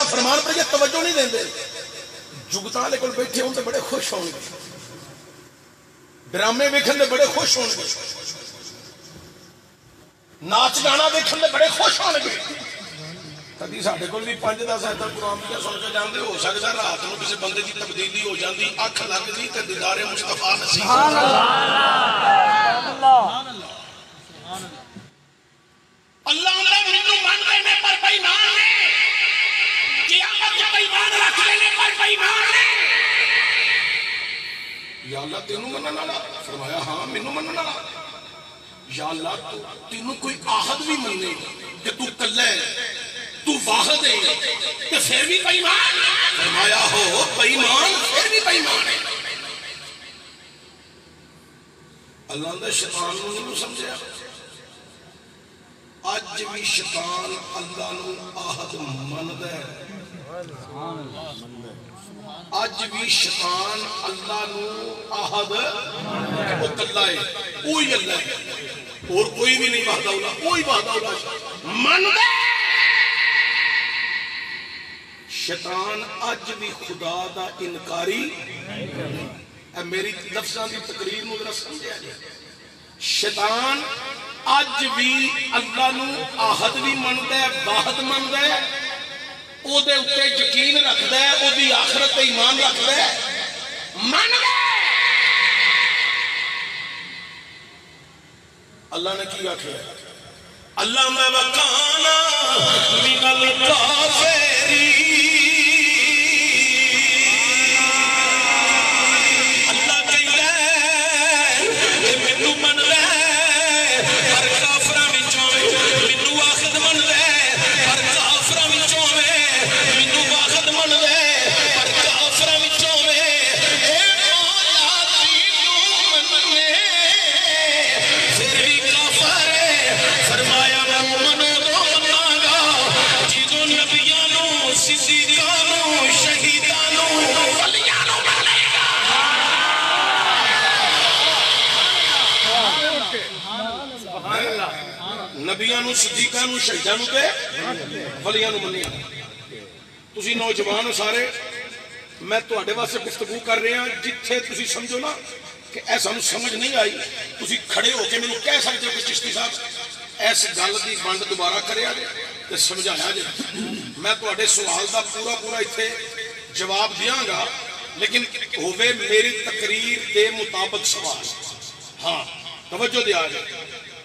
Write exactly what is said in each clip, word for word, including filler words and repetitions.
فرمان پہ یہ توجہ نہیں دیں دے جگتاں والے کول بیٹھے ہوں تو بڑے خوش ہوں گے ڈرامے ویکھن دے بڑے خوش ہوں گے ناچ گانا دیکھن دے بڑے خوش ہون گے کدی ساڈے کول بھی پنج دس ایت قرآن دی سن کے جاندے ہو سکدا رات نوں کسی بندے دی تبدیلی ہو جاندی اکھ لگدی تے دیدار مصطفیٰ نصیب سبحان اللہ سبحان اللہ سبحان اللہ اللہ اللہ مینوں من دے نے پر بے ایمان نے قیامت تے ایمان رکھ دے نے پر بے ایمان نے یا اللہ تینوں مننا نا فرمایا ہاں مینوں مننا نا یا اللہ تینوں کوئی آہد بھی مننے کہ تو کلہ ہے تو واحد ہے کہ پھر بھی بے ایمان فرمایا ہو بے ایمان پھر بھی بے ایمان ہے اللہ نے شیطان نو نہیں سمجھا اج بھی شیطان اللہ نو آہد مندا ہے اج بھی شیطان اللہ نو آہد وہ کلہ ہے وہی اللہ ہے اور کوئی بھی نہیں وحدہ اولا کوئی وحدہ اولا مندا شیطان اج بھی خدا دا انکاری اے میری لفظاں دی تقریر نو ذرا سمجھا جائے شیطان اج بھی اللہ نو آہد بھی مندا ہے واحد مندا ہے او دے اوتے یقین رکھدا ہے او دی آخرت تے ایمان رکھدا ہے مندا اللہ نے کی آخر اللہ میں وکانا من الکافرین اللہ کہندا ہے مینوں من لے پر کافراں وچوں مینوں واحد من لے پر کافراں وچوں مینوں واحد من لے پر کافراں وچوں اے مولا تینوں مننے پھر فرمایا میں منو دو مناگا جیدو نبیانو صدیقانو شہیدانو ولیانو ملے گا نبیانو صدیقانو شہیدانو تے ولیانو ملے گا تسی نوجوان ہو سارے میں تو اڈے واسے گفتگو کر رہے ہیں جتھے تسی سمجھو نا کہ ایسا ہم سمجھ نہیں آئی تسی کھڑے ہو کے میں نے کہہ سکتے ہو کہ چشتی صاحب ایس گل دی بند دوبارہ کرے آجے تے سمجھایا جائے میں تو اڈے سوال دا پورا پورا اتھے جواب دیاں گا لیکن ہوئے میری تقریر دے مطابق سوال ہاں توجہ دیا جائے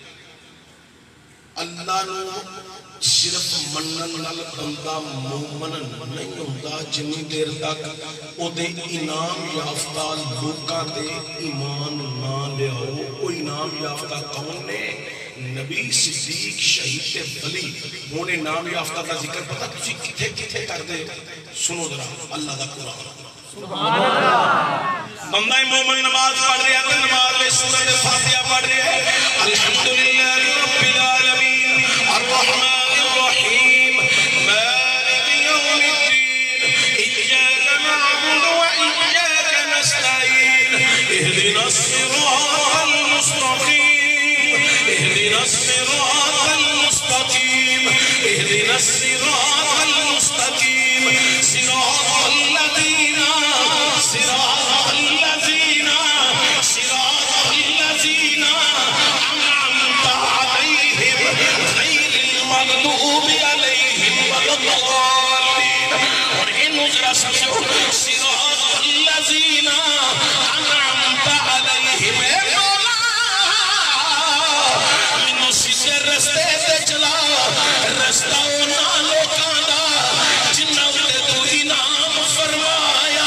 اللہ نو صرف منن نال بندہ مومن نہیں ہوتا جنی دیر تک او دے انعام یافتہ لوکاں دے ایمان نہ لیاؤ او انعام یافتہ کون نے نبی صدیق شہید تے ولی ہونے نام یافتہ کا ذکر پتہ تسی کتھے کتھے کر دے سنو ذرا اللہ دا قرآن سبحان اللہ بندہ مومن نماز پڑھ رہا ہے نماز میں سورۃ فاتحہ پڑھ رہا ہے الحمدللہ رب العالمین الرحمن الرحیم مالک یوم الدین ایاک نعبد و ایاک نستعین اهدنا الصراط المستقیم اهدنا الصراط المستقیم اهدنا الصراط المستقیم صراط الذین صراط الذین صراط الذین انعمت علیہم غیر المغضوب علیہم ولا الضالین اور انہوں ذرا سمجھو صراط الذین انعمت علیہم اے مولا منو سیدھے رستے تے چلا رستہ نہ لوکاں دا جنہاں تے تو انعام فرمایا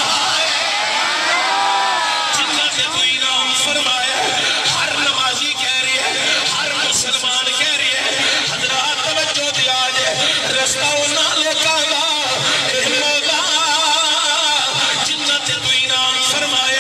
جنہاں تے تو انعام فرمایا ہر نمازی کہہ رہی ہے ہر مسلمان کہہ رہی ہے حضرات توجہ دیا جائے رستہ نہ لوکاں دا اے مولا جنہاں تے تو انعام فرمایا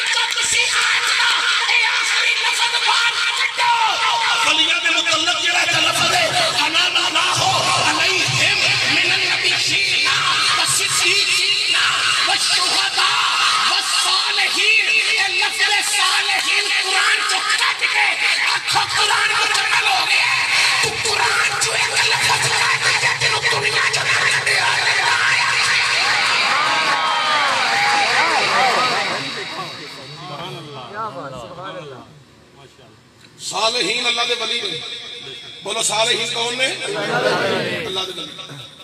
تو تسی آج دا اے آخری لفظ بار کٹو ولیاں دے متعلق جڑا لفظ ہے انا لا ہو علیہم من النبیین والصدیقین والشہداء والصالحین اے لفظ صالحین قرآن جو کٹ کے آخر قرآن مکمل ہو گیا تو قرآن جو ایک لفظ کٹ کے تینوں دنیا جو نہ دے آیا صالحین اللہ دے ولی نے بولو صالحین کون نے اللہ دے ولی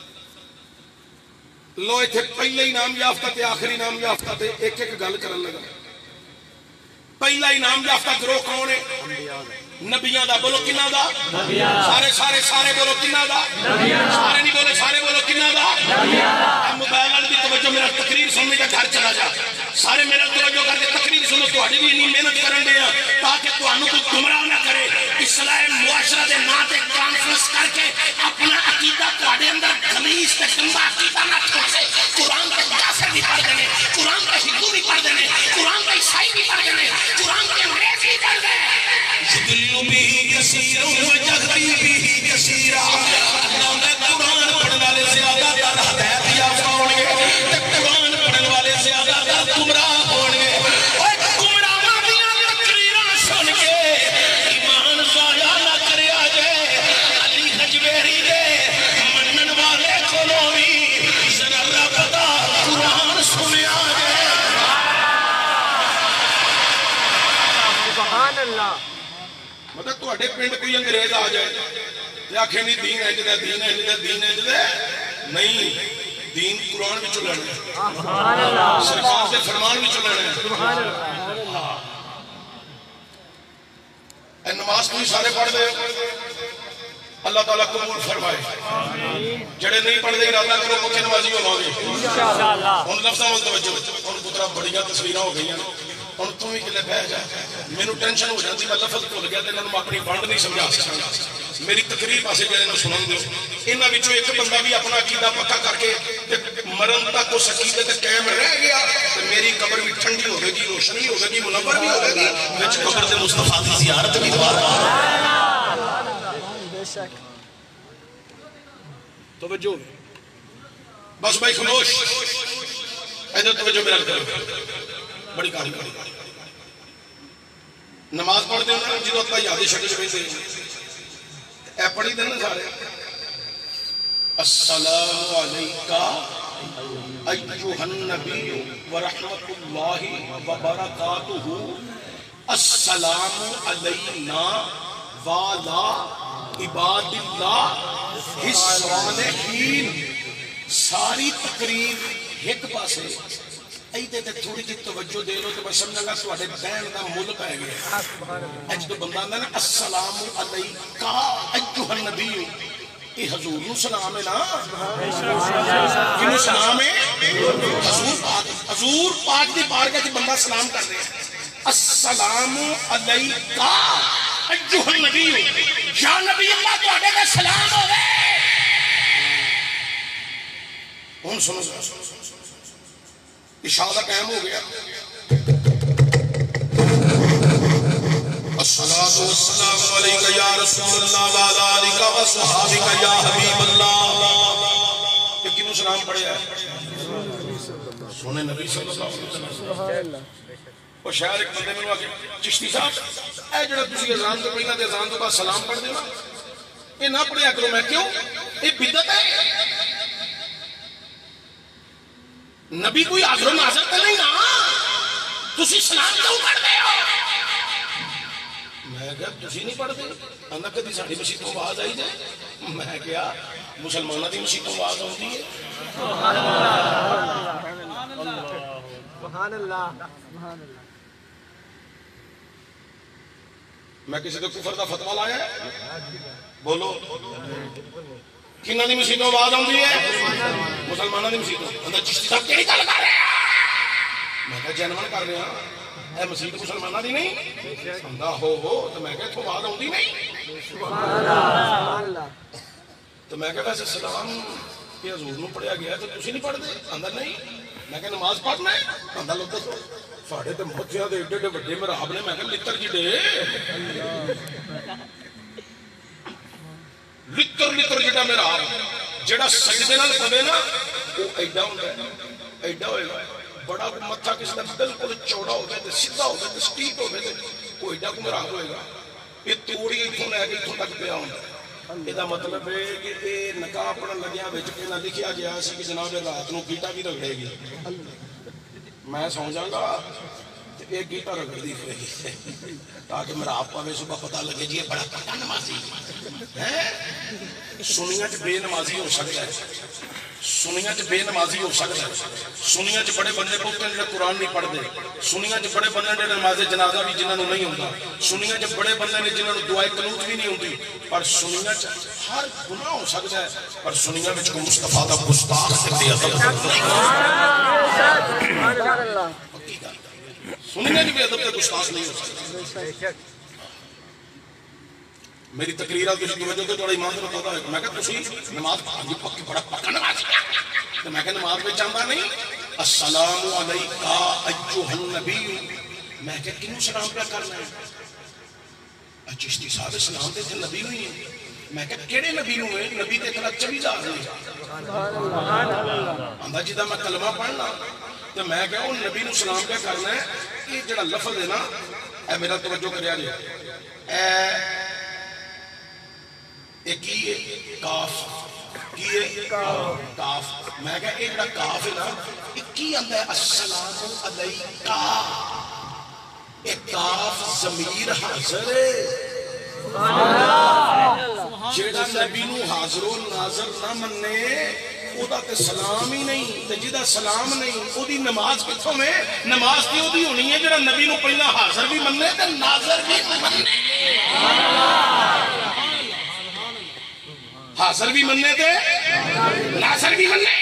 لو ایتھے پہلے ہی نام یافتہ تے آخری نام یافتہ تے ایک ایک گل کرن لگا پہلا ہی نام یافتہ گروہ کون ہے نبیاں دا بولو کنہ دا سارے سارے سارے بولو کنہ دا سارے نہیں بولے سارے بولو کنہ دا موبائل والی توجہ میرا تقریر سننے کا گھر چلا جا سارے میرا توجہ کر کے تقریر سنو تو بھی نہیں محنت کرن دے تاکہ تو انو کو گمراہ نہ کرے اصلاح معاشرہ دے نا تے کانفرنس کر کے اپنا عقیدہ تواڈے اندر غلیظ تے گندا عقیدہ نہ چھوڑے قرآن کا کافر بھی پڑھ دینے قرآن کا ہندو بھی پڑھ دینے قرآن کا عیسائی بھی پڑھ دینے قرآن کا انگریز بھی پڑھ دینے یضل به کثیر ویہدی به کثیرا اللہ نے قرآن پڑھنے والے زیادہ تر ہدایت یافتہ ہوں گے تے قرآن پڑھنے والے زیادہ تر گمراہ ہوں گے اور گمراہاں دیاں تقریراں سن کے ایمان ضائع نہ کریا جائے علی حجویری دے منن والے کولوں وی ذرا رب دا قرآن سنیا جائے سبحان اللہ مطلب تو اٹھے پینڈ کوئی انگریز آ جائے تے آکھیں نہیں دین ہے جدہ دین ہے جدہ دین ہے جدہ نہیں دین قرآن بھی چلانا ہے سرکار سے فرمان بھی چلانا ہے اے نماز کوئی سارے پڑھ دے اللہ تعالیٰ قبول فرمائے جڑے نہیں پڑھ دے ارادہ کرو پکے نمازی ہو گے ان لفظہ میں توجہ ان پترہ بڑیاں تصویرہ ہو گئی ہیں ان تم ہی کے لئے بہ جائے میں نے ٹینشن ہو جاتی میں لفظ بھول گیا تھا انہوں اپنی بانڈ نہیں سمجھا سکتا میری تقریر پاسے جائے انہوں سنن دو انہاں وچوں ایک بندہ بھی اپنا عقیدہ پکا کر کے مرن تک اس عقیدے تے قائم رہ گیا تو میری قبر بھی ٹھنڈی ہوگی گی روشنی ہوگی گی منور بھی ہوگی گی وچ قبر دے مصطفیٰ دی زیارت بھی دوبارہ بے شک توجہ بس بھائی خاموش ادھر توجہ میرا کرو بڑی کاری کاری نماز پڑھ دے انہوں نے جدو اپنا یادی شکل میں دے اے پڑھی دے نا سارے السلام علیکہ ایوہ النبی ورحمت اللہ وبرکاتہ السلام علینا والا عباد اللہ الصالحین ساری تقریر ایک پاسے ایدے تے تھوڑی جی توجہ دے لو تو میں سمجھا گا تو اٹھے بین دا مل پہ گیا اج تو بندہ نا السلام علیکہ ایوہ النبی یہ حضور نو سلام ہے نا کنو سلام ہے حضور پاک حضور پاک دی بارگاہ جی بندہ سلام کر رہے ہیں السلام علیکہ ایوہ النبی یا نبی اللہ تو اٹھے دے سلام ہو گئے ان سنو سنو اشارہ قائم ہو گیا الصلاة والسلام علیکہ یا رسول اللہ وعلا علیکہ وصحابکہ یا حبیب اللہ یہ کنوں سلام پڑھے ہے سونے نبی صلی اللہ علیہ وسلم اور شاعر ایک بندے میں آگے چشتی صاحب اے جڑا تسی اذان تو پہلا دے اذان تو بعد سلام پڑھ دینا یہ نہ پڑھیا کرو میں کیوں یہ بدعت ہے نبی کوئی حاضر و ناظر تو نہیں نا تسی سلام کیوں پڑھ دے ہو میں کہا تسی نہیں پڑھ دے اندھا کدی ساڑھی مسیح تو آواز آئی جائے میں کہا مسلمانہ دی مسیح تو آواز ہوتی ہے سبحان اللہ میں کسی تو کفر دا فتوہ لایا ہے بولو کنہ دی مسیح تو آواز ہوتی ہے مسلمانہ دی مسیح تو اندھا چشتی صاحب کیڑی گل کر رہے ہیں میں کہا جنمن کر رہے ہیں اے مسیح تو مسلمانہ دی نہیں اندھا ہو ہو تو میں کہا تو آواز ہوتی نہیں تو میں کہا ویسے سلام یہ حضور نو پڑھیا گیا تو تسی نہیں پڑھ دے اندھا نہیں میں کہ نماز پڑھنا ہے بندہ لوگ دسو ساڑھے تے مچھیاں دے ایڈے ایڈے بڑے محراب نے میں کہ لتر کی دے لتر لتر جڑا محراب جڑا سجدے نال پڑے نا وہ ایڈا ہوندا ہے ایڈا ہوئے گا بڑا متھا کس دا بالکل چوڑا ہوے تے سیدھا ہوے تے سٹیپ ہوے تے کوئی ایڈا کو محراب ہوئے گا یہ توڑی اتوں لے کے اتوں تک پیا ہوندا ہے یہ مطلب ہے کہ یہ نکاح پڑھن لگیا بچ پہلا لکھیا گیا سی کہ جناب رات نو گیٹا بھی رگڑے گی میں سو جاؤں گا ایک گیٹا رگڑ دی پھرے گی تاکہ میرا آپ پاوے صبح پتہ لگے جی یہ بڑا پتہ نمازی ہے سنیاں چ بے نمازی ہو سکتا ہے سنیاں چ بے نمازی ہو سکتا ہے سنیاں چ بڑے بندے بولتے ہیں جنہیں قرآن نہیں پڑھتے سنیاں چ بڑے بندے نے نماز جنازہ بھی جنہوں نے نہیں ہوتا سنیاں چ بڑے بندے نے جنہوں نے دعائے قنوت بھی نہیں ہوتی پر سنیاں چ ہر گناہ ہو سکتا ہے پر سنیاں وچ کوئی مصطفیٰ دا گستاخ تے ادب سنیاں بھی ادب تے گستاخ نہیں ہو سکتا میری تقریر آ کسی توجہ تو تھوڑا ایمان سے بتاتا ہے میں کہا تسی نماز پڑھانی پکی بڑا پکا نماز تو میں کہا نماز میں چاہتا نہیں السلام علیکہ ایوہ النبی میں کہا کنوں سلام پہ کرنا ہے چشتی صاحب سلام تے تھے نبی ہوئی ہیں میں کہا کیڑے نبی ہوئے نبی تے کلا چلی جا رہے ہیں اندھا جیدہ میں کلمہ پڑھنا تو میں کہا ان نبی نو سلام پہ کرنا ہے یہ جڑا لفظ ہے نا اے میرا توجہ کریا لیا اے ایک ہی کاف کی کاف میں کہا ایک جڑا کاف ہے نا ایک ہی اندھا ہے السلام علیکہ ایک کاف ضمیر حاضر ہے جیڑا نبی نو حاضر و ناظر نہ مننے او دا تے سلام ہی نہیں تے جیدہ سلام نہیں او دی نماز کتھوں میں نماز کی او دی ہونی ہے جیڑا نبی نو پہلا حاضر بھی مننے تے ناظر بھی مننے حاضر بھی مننے تے ناظر بھی مننے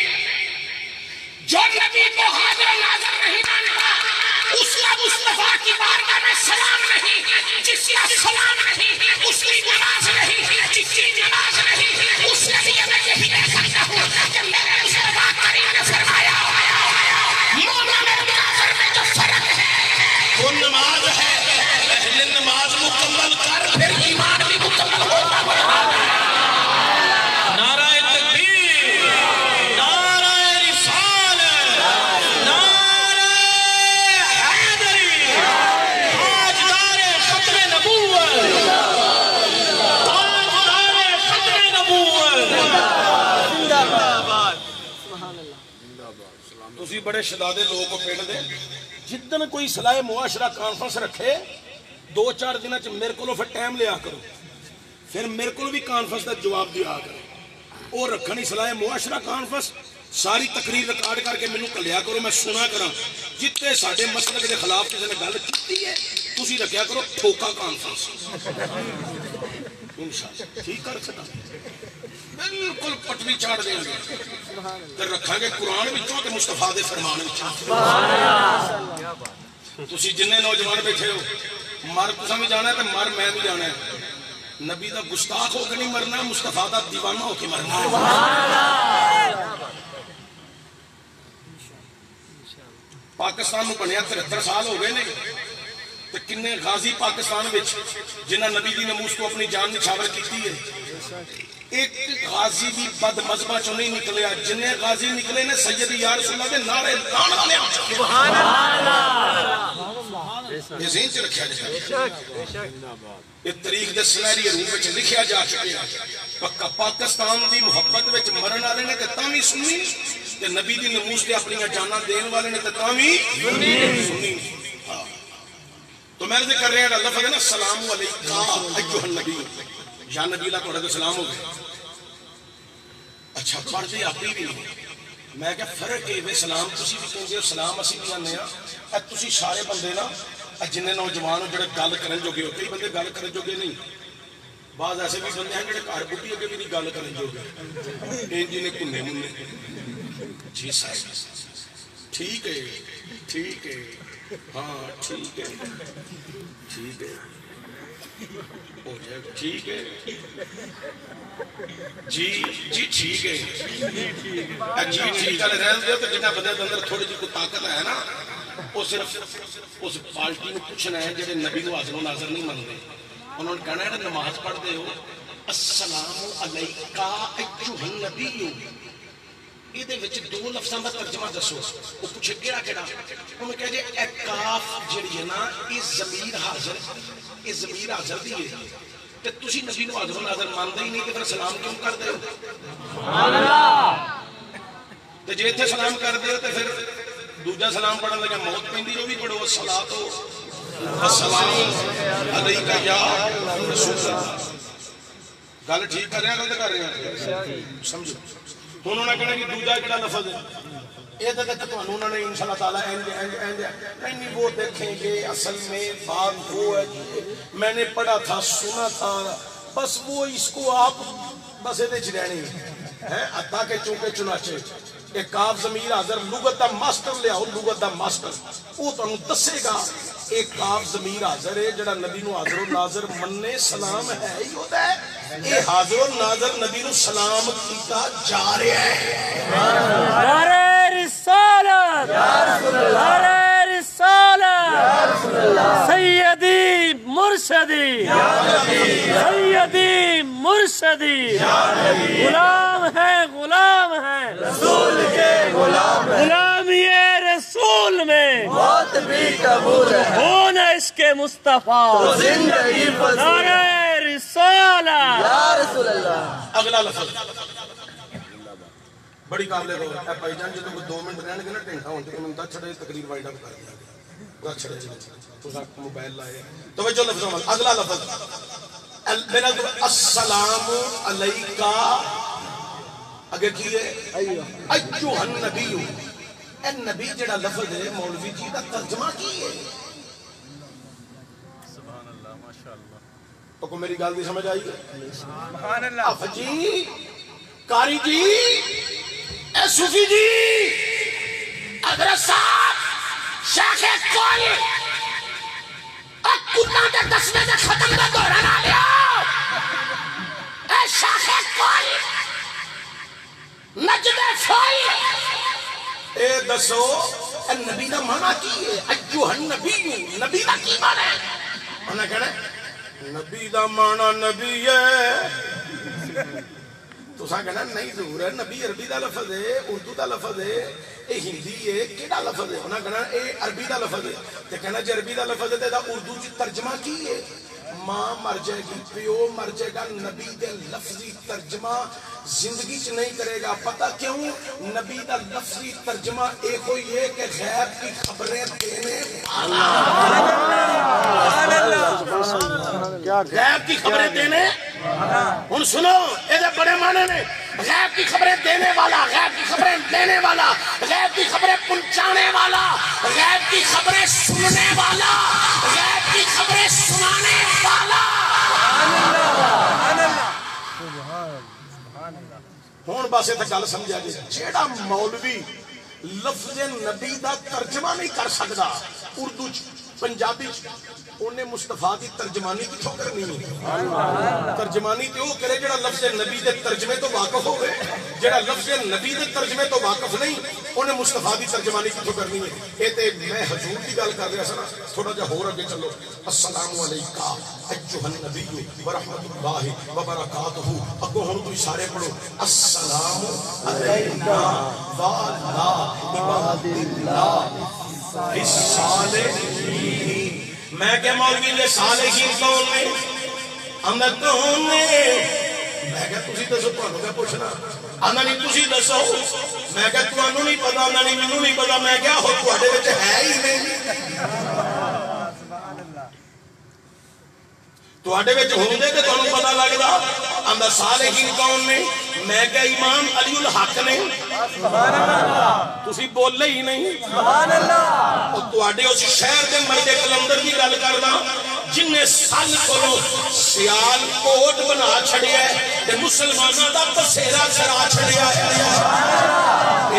جو نبی کو حاضر و ناظر نہیں مانتا اس کا مصطفیٰ کی بارگاہ میں سلام نہیں جس کا سلام نہیں اس کی نماز نہیں جس کی نماز نہیں اس نبی میں یہی میں سکتا ہوں کہ میرے مصطفیٰ کریم نے فرمایا مومن اور مناظر میں جو فرق ہے وہ نماز ہے پہلے نماز مکمل کر پھر ایمان بھی مکمل ہوگا نعرہ تکبیر نعرہ رسالت نعرہ حیدری تاجدار ختم نبوت تاجدار ختم نبوت تسی بڑے شدادے لوگوں کو پیڑ دے جدن کوئی صلاح معاشرہ کانفرنس رکھے دو چار دنہ چھ میرے کو لو پھر ٹائم لیا کرو پھر میرے کو بھی کانفرنس دا جواب دیا کرو اور رکھنی صلاح معاشرہ کانفرنس ساری تقریر ریکارڈ کر کے میں کلیا کرو میں سنا کرا جتنے ساڑھے مسلک کے خلاف کسی نے گل کی ہے تسی رکھیا کرو ٹھوکا کانفرنس انشاءاللہ ٹھیک کر سکتا بالکل پٹوی چاڑ دیں گے پھر رکھا گے قرآن بچوں کے مصطفیٰ دے فرمان بچوں تسی جنہیں نوجوان بیٹھے ہو مر تسا بھی جانا ہے تو مر میں بھی جانا ہے نبی دا گستاخ ہو کے نہیں مرنا مصطفیٰ دا دیوانہ ہو کے مرنا پاکستان میں بنیا ترہتر سال ہو گئے نہیں تو کنے غازی پاکستان وچ جنہ نبی دی نموز کو اپنی جان نچھاور کیتی ہے ایک غازی بھی بد مذہبہ چو نہیں نکلے جنہیں غازی نکلے نے سید یا رسول اللہ دے نعرے لان والے سبحان اللہ یہ ذہن سے رکھیا جائے یہ تاریخ دے سنہری روپ وچ لکھیا جا چکے پکا پاکستان دی محبت وچ مرن والے نے تے تاوی سنی تے نبی دی نموز تے اپنی جاناں دین والے نے تے تاوی سنی تو میں عرض کر رہے ہیں لفظ ہے نا السلام علیکہ ایھا النبی یا نبی اللہ توڑے تو سلام ہو گئے اچھا پڑھ دے آپ بھی نہیں میں کہا فرق ہے بے سلام تسی بھی کہیں گے سلام اسی بھی آنے ہیں اے تسی سارے بندے نا جنہیں نوجوان ہو جڑے گل کرن جو گے ہو کئی بندے گل کرن جو گے نہیں بعض ایسے بھی بندے ہیں جڑے کار بوٹی اگے بھی نہیں گل کرن جو گے این جی نے کنے منے جی صاحب ٹھیک ہے ٹھیک ہے ہاں ٹھیک ہے ٹھیک ہے ٹھیک ہے جی جی ٹھیک ہے جی ٹھیک ہے رہن دے تو جنہ بندے کے اندر تھوڑی جی کوئی طاقت ہے نا وہ صرف اس پارٹی کو پوچھنا ہے جڑے نبی کو حاضر و ناظر نہیں منتے انہوں نے کہنا ہے نماز پڑھتے ہو السلام علیکہ ایھا النبی یہ دے وچ دو لفظاں دا ترجمہ دسو وہ پوچھے کیڑا کیڑا انہوں نے کہا جی اے کاف جڑی ہے نا یہ ضمیر حاضر یہ ضمیر حاضر دی ہے تے تسی نبی نو حاضر و ناظر مانتے ہی نہیں کہ پھر سلام کیوں کرتے ہو سبحان اللہ تے جے ایتھے سلام کرتے ہو تے پھر دوجا سلام پڑھن لگا موت پیندی جو بھی پڑھو الصلاۃ السلام علیکہ یا رسول اللہ گل ٹھیک کر رہے ہیں غلط کر رہے ہیں سمجھو انہوں نے کہنا کہ دوجا جڑا لفظ ہے یہ تو تو انہوں نے انشاءاللہ تعالیٰ اینج اینج اینج نہیں نہیں وہ دیکھیں گے اصل میں بات وہ ہے کہ میں نے پڑھا تھا سنا تھا بس وہ اس کو آپ بس یہ چرانی ہے عطا کے چونکہ چنانچہ ایک کاف ضمیر حاضر لغت دا ماسٹر لے آؤ لغت دا ماسٹر وہ تمہیں دسے گا ایک کاف ضمیر حاضر ہے جڑا نبی نو حاضر و ناظر مننے سلام ہے ہی ہوتا ہے یہ حاضر و ناظر نبی نو سلام کیتا جا رہا ہے نعرہ رسالت نعرہ رسالت سیدی مرشدی سیدی مرشدی غلام ہے غلام ہے رسول کے غلام ہے غلامی رسول میں موت بھی قبول ہے ہونا عشق مصطفیٰ تو زندگی فضول نعرہ رسالت یا رسول اللہ اگلا لفظ بڑی قابل غور ہے بھائی جان جے تو دو منٹ رہن گے نا ٹینٹا ہون تے میں دس چھڑے تقریر وائنڈ اپ کر دیا گیا دس چھڑے تو موبائل لائے توجہ لفظوں میں اگلا لفظ میرا السلام علیکہ اگر کی ہے ایھا النبی اے نبی جڑا لفظ ہے مولوی جی دا ترجمہ کی ہے سبحان اللہ ماشاءاللہ تو کو میری گل دی سمجھ آئی ہے سبحان اللہ اف جی کاری جی اے صوفی جی حضرت صاحب شیخ کل اے کنا دے دسویں دے ختم دا دورہ نہ لیا اے شیخ کل نجد فل اے دسو اے نبی دا معنی کی ہے ایھا النبی نبی دا کی معنی ہے انہاں کہنا نبی دا معنی نبی ہے تو ساں کہنا نہیں ضرور ہے نبی عربی دا لفظ ہے اردو دا لفظ ہے اے ہندی ہے کیڑا لفظ ہے انہاں کہنا اے عربی دا لفظ ہے تے کہنا جے عربی دا لفظ ہے تے دا اردو چ ترجمہ کی ہے ماں مر جائے گی پیو مر جائے گا نبی دے لفظی ترجمہ زندگی چ نہیں کرے گا پتہ کیوں نبی دا لفظی ترجمہ ایک ہوئی ہے کہ غیب کی خبریں دینے غیب کی خبریں دینے ان سنو یہ بڑے معنی نے غیب کی خبریں دینے والا غیب کی خبریں دینے والا غیب کی خبریں پہنچانے والا غیب کی خبریں سننے والا غیب کی خبریں سنانے والا ہون باسے تک گل سمجھا جی جیڑا مولوی لفظ نبی دا ترجمہ نہیں کر سکتا اردو پنجابی انہیں مصطفیٰ دی ترجمانی کتھوں کرنی ہے ترجمانی تے وہ کرے جڑا لفظ نبی دے ترجمے تو واقف ہوئے جڑا لفظ نبی دے ترجمے تو واقف نہیں انہیں مصطفیٰ دی ترجمانی کتھوں کرنی ہے اے تے میں حضور دی گل کر رہا سنا تھوڑا جا ہور اگے چلو السلام علیکہ ایھا النبی ورحمت اللہ وبرکاتہ اگوں ہن تو سارے پڑھو السلام علیکہ وعلی عباد اللہ الصالحین میں کہ مولوی نے صالحین کون نے ہمیں کون نے میں کہ تسی دسو تانوں کیا پوچھنا آنا نہیں تسی دسو میں کہ تانوں نہیں پتا آنا نہیں مینوں نہیں پتا میں کیا ہو تواڈے وچ ہے ہی نہیں تواڈے وچ ہوندے تے تانوں پتہ لگدا آندا صالحین کون نے میں کہ امام علی الحق نے سبحان اللہ تسی بولے ہی نہیں سبحان اللہ او تواڈے اس شہر دے مرد کلندر دی گل کردا جن نے سال کولو سیال کوٹ بنا چھڑیا ہے تے مسلماناں دا پسیرا چرا چھڑیا ہے اے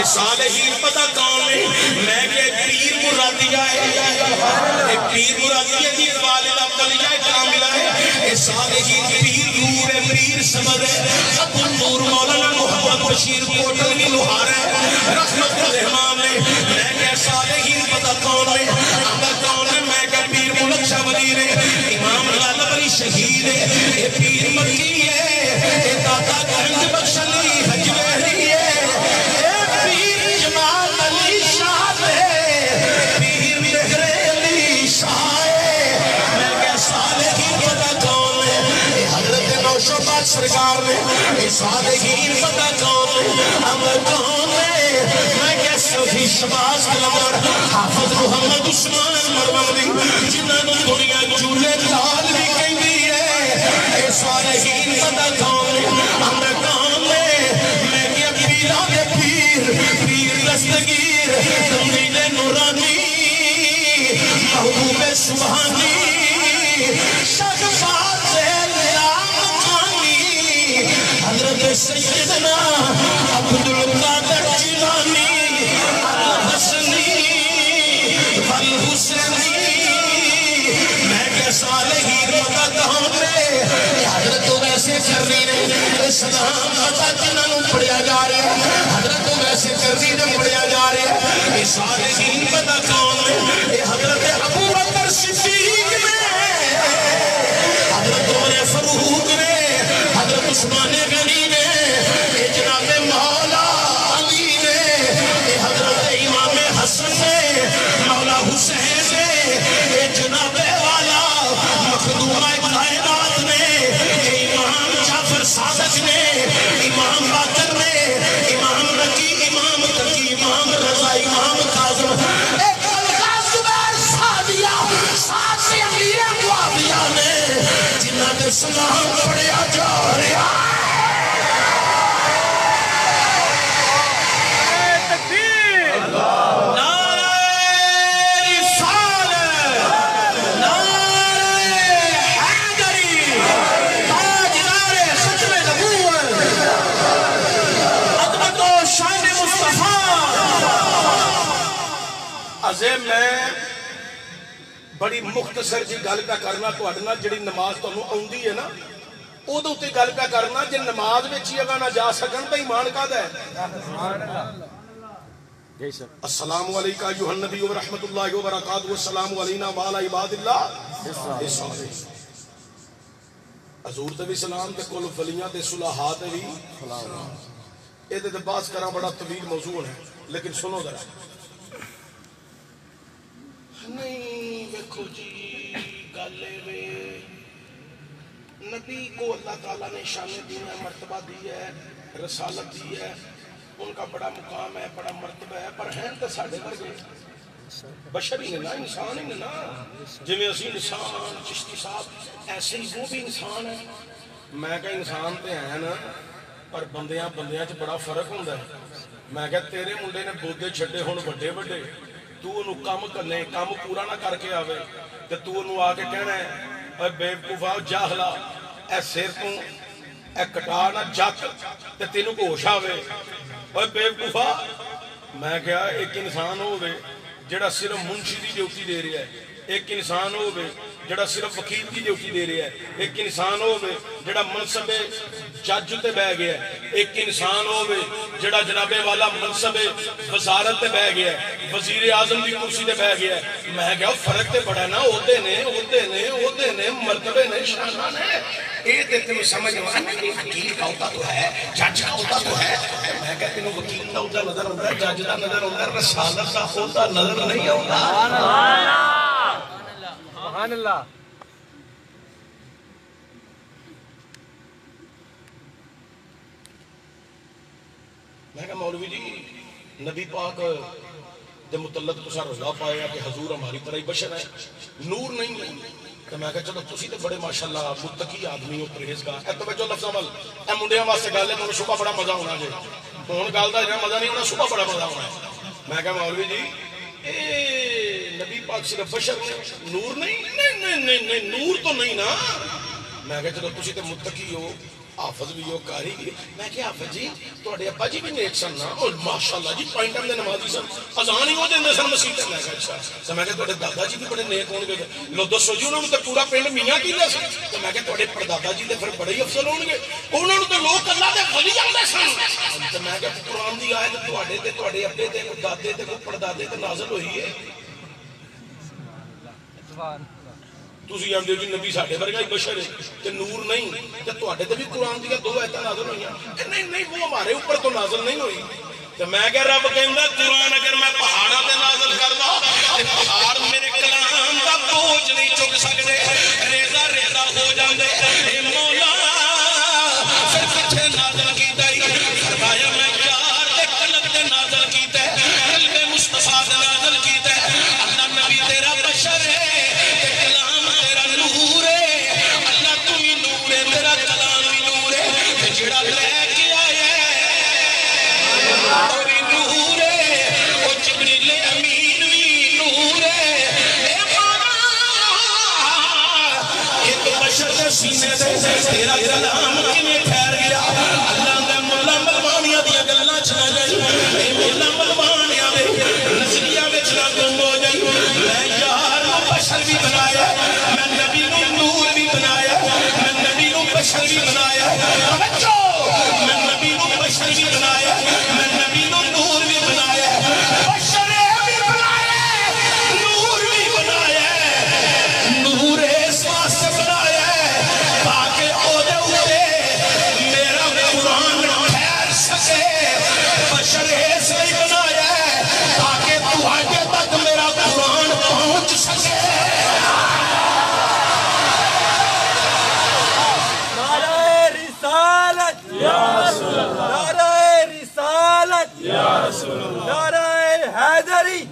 صالحین پتہ کون ہے؟ میں کہ پیر مرادیہ ہے، پیر مرادیہ کی والدہ بلیہ کاملہ ہے، اے صالحین پیر نور ہے، پیر سمد ہے، ابو نور مولانا محمد بشیر کوٹل کی لوہار ہے، رحمت الرحمان ہے۔ میں کہ صالحین پتہ کون ہے؟ احمد کون ہے؟ میں کہ پیر ملک شاہ وزیر ہے، امام غالب علی شہید ہے، اے پیر مکی ہے، اے داتا گنج بخش علی حجویری ہے، اے پیر جمال علی شاہ ہے، پیر مہر علی شاہ ہے۔ میں کہ صالحین پتہ کون ہے؟ اے حضرت نوشہباد سرکار نے، اے صالحین پتہ کون ہے؟ احمد کون ہے؟ میں کہ صفی شباز قلندر حافظ محمد عثمان مروندی جنہاں نوں دنیا چولے لال بھی کہندی ہے، اے صالحین پتہ کون ہے؟ احمد کون ہے؟ میں کہ پیراں دے پیر پیر دستگیر تمدید نورانی محبوب سبحانی شفاعت لام خانی حضرت سیدنا عبدالقادر جیلانی الحسنی والحسنی۔ میں کہ صالحین پتہ کون ہے؟ حضرت تو ویسے کر رہی نے اسلام پتہ جنہاں نوں پڑھیا جا رہا ہے، حضرت تو ویسے کر رہی نے پڑھیا جا رہا ہے، اے صالحین پتہ کون ہے؟ اے حضرت ابو بکر صدیق نے، حضرت عمر فاروق نے، حضرت عثمان غنی نے، اے جناب مولا علی نے، اے حضرت امام حسن نے، مولا حسین نے، اے جناب والا مخدومہ کائنات نے، اے امام جعفر صادق نے، امام باقر نے، امام نقی، امام تقی، امام رضا، امام کاظم، اے کلکہ زبیر سعدیہ، ساتھ سے امیر معاویہ نے، جنہاں نے سلام پڑھیا جا رہا ہے۔ عظیم میں بڑی مختصر جی گل کا کرنا تو اڈنا جڑی نماز تو انہوں آؤندی ہے نا او دو تے گل کا کرنا جن نماز میں چی اگا نہ جا سکن تو ایمان کا دے۔ السلام علیکہ ایوہ النبی و رحمت اللہ وبرکاتہ والسلام علینا وعلا عباد اللہ حضور تے بھی سلام تے کل فلیاں تے صلحات تے بھی اے تے باز کرا بڑا طویل موضوع ہے لیکن سنو ذرا نہیں دیکھو جی گالے وے نبی کو اللہ تعالیٰ نے شان دی ہے، مرتبہ دی ہے، رسالت دی ہے، ان کا بڑا مقام ہے، بڑا مرتبہ ہے، پر ہیں تو ساڑھے ورگے بشر ہی نا، انسان ہی نا، جویں اسی انسان چشتی صاحب ایسے ہی وہ بھی انسان ہے۔ میں کہ انسان تے ہیں نا پر بندیاں بندیاں چ بڑا فرق ہوندا ہے۔ میں کہ تیرے منڈے نے بودے چھڈے ہن بڑے بڑے تو انہوں کام کرنے کام پورا نہ کر کے آوے تے تو انہوں آ کے کہنا ہے اے بیوقوفا جاہلا اے سیر تو اے کٹا نہ جک تے تینوں کو ہوش آوے اے بیوقوفا۔ میں کہا ایک انسان ہوئے جڑا صرف منشی دی ڈیوٹی دے رہا ہے، ایک انسان ہوئے جڑا صرف وکیل کی ڈیوٹی دے رہا ہے، ایک انسان ہوئے جڑا منصب جج تے بہ گیا ہے، ایک انسان ہوئے جڑا جناب والا منصب وزارت تے بہ گیا ہے، وزیر اعظم دی کرسی تے بہ گیا ہے۔ میں کہا فرق تے بڑا نا، عہدے نے عہدے نے عہدے نے مرتبے نے شانہ نے اے تے تمہیں سمجھ آنا کہ وکیل کا عہدہ تو ہے، جج کا عہدہ تو ہے۔ میں کہا تینوں وکیل کا عہدہ نظر آتا ہے، جج کا نظر آتا ہے، رسالت کا عہدہ نظر نہیں آتا۔ سبحان اللہ۔ میں کہا مولوی جی نبی پاک دے متعلق تو سارا رضا پایا کہ حضور ہماری طرح ہی بشر ہے، نور نہیں ہے۔ تو میں کہا چلو تسی تے بڑے ماشاءاللہ متقی آدمی ہو، پرہیزگار۔ اے توجہ لفظ عمل اے منڈیاں واسطے گل ہے، انہوں صبح بڑا مزہ ہونا جے، ہن گل دا مزہ نہیں ہونا، صبح بڑا مزہ ہونا ہے۔ میں کہا مولوی جی اے نبی پاک صرف بشر نے، نور نہیں؟ نہیں نہیں نہیں نور تو نہیں نا۔ میں کہا چلو تسی تے متقی ہو، حافظ بھی وہ کاری گئی میں کہ حافظ جی تواڈے ابا جی بھی نیک سن نا اور ماشاءاللہ جی پانچ ٹائم دے نمازی سن اذان ہی وہ دیندے سن مسجد تے میں کہ اچھا تو میں کہ تواڈے دادا جی بھی بڑے نیک ہون گے لو دسو جی انہاں نوں تے پورا پنڈ میاں کیندے سن تو میں کہ تواڈے پردادا جی تے پھر بڑے ہی افضل ہون گے انہاں نوں تے لوگ اللہ دے ولی آندے سن تو میں کہ قرآن دی آیت تواڈے تے تواڈے ابے تے کوئی دادے تے کوئی پردادے تے نازل ہوئی ہے تسی آندے جی نبی ساڈے ورگا ہی بشر ہے تے نور نہیں تے تواڈے تے بھی قرآن دی دو آیتاں نازل ہوئیاں نہیں نہیں وہ ہمارے اوپر تو نازل نہیں ہوئی تے میں کہ رب کہندا قرآن اگر میں پہاڑاں تے نازل کردا تے پہاڑ میرے کلام دا بوجھ نہیں چک سکدے ریزا ریزا ہو جاندے اے مولا پھر کتھے نازل کیتا ہی فرمایا میں یار دے قلب تے نازل کیتا ہے قلب مصطفیٰ تے نازل کیتا ہے اللہ نبی تیرا بشر ہے جڑا لے کے آیا اور نور ہے وہ جبریل امین بھی نور ہے اے مولا یہ تو بشر دے سینے تے تیرا کلام کیویں ٹھہر گیا اللہ دے مولا ملوانیاں دی گلاں چ نہ جائی اے مولا ملوانیاں دے نظریہ وچ نہ گم ہو جائی میں یار نو بشر بھی بنایا میں نبی نو نور بھی بنایا میں نبی نو بشر بھی بنایا میں نبی نو بشر بھی بنایا میں نبی نو نور بھی بنایا بشر بھی بنایا نور بھی بنایا نور اس واسطے بنایا تاکہ او دے اوپر میرا قرآن ٹھہر سکے بشر اس لیے بنایا تاکہ تواڈے تک میرا قرآن پہنچ سکے نعرہ رسالت نعرہ حیدری